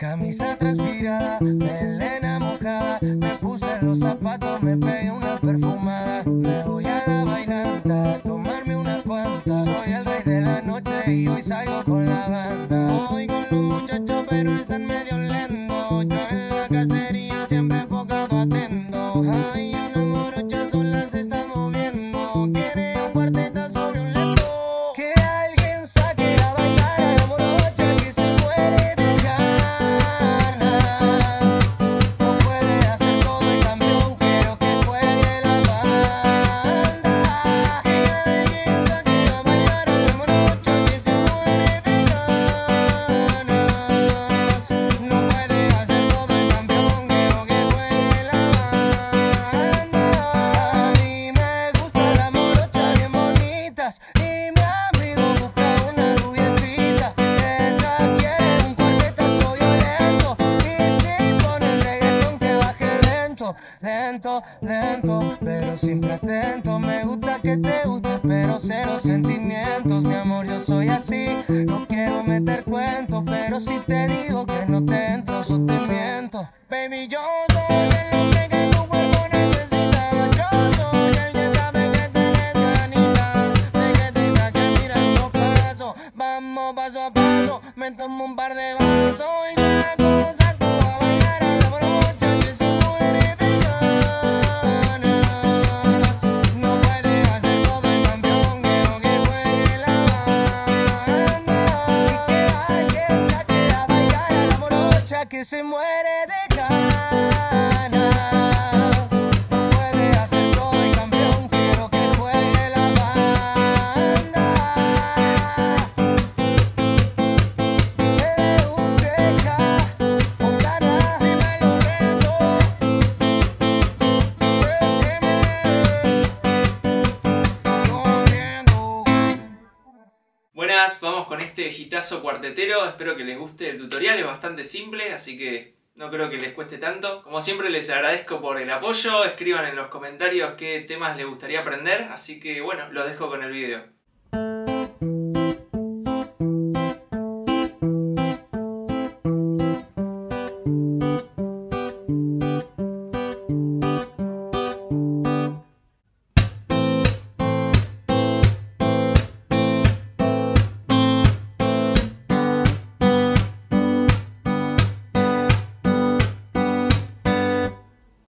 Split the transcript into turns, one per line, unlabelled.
Camisa transpirada, melena mojada, me puse los zapatos, me pegué una perfumada. Me voy a la bailanta a tomarme una cuanta. Soy el rey de la noche y hoy salgo con la banda. Voy con los muchachos pero están medio lentos. Yo en la cacería siempre enfocado atento. Ay, una morocha sola se está moviendo. Quiere un cuartetazo violento. Que alguien saque a bailar a la morocha que se muere de ganas. No puede hacer todo el campeón, quiero que juegue la banda. Que alguien saque a bailar a la morocha que se muere de ganas. No puede hacer todo el campeón, quiero que juegue la banda. A mí me gusta la morocha bien bonitas y mi amigo busca una rubiecita. Ella quiere un cuartetazo violento y si pone el reggaetón que baje lento, lento, lento, pero siempre atento. Me gusta que te guste pero cero sentimientos. Mi amor, yo soy así, no quiero meter cuentos, pero si te digo que no te entro, eso te miento. Baby, yo soy el hombre que tu cuerpo necesita. Yo soy el que sabe que tienes ganitas de que te saque tirando paso. Vamos paso a paso, me tomo un par de vasos y saco a bailar a la morocha que se muere de ganas. No puede hacer todo el campeón, quiero que juegue la banda. Y que alguien saque a bailar a la morocha que se muere de ganas. No puede hacer todo el campeón, quiero que juegue la banda. Euseca, Montana, dímelo Renzo. Corriendo.
Buenas, vamos con este hitazo cuartetero. Espero que les guste el tutorial, es bastante simple, así que no creo que les cueste tanto. Como siempre les agradezco por el apoyo, escriban en los comentarios qué temas les gustaría aprender, así que bueno, los dejo con el video.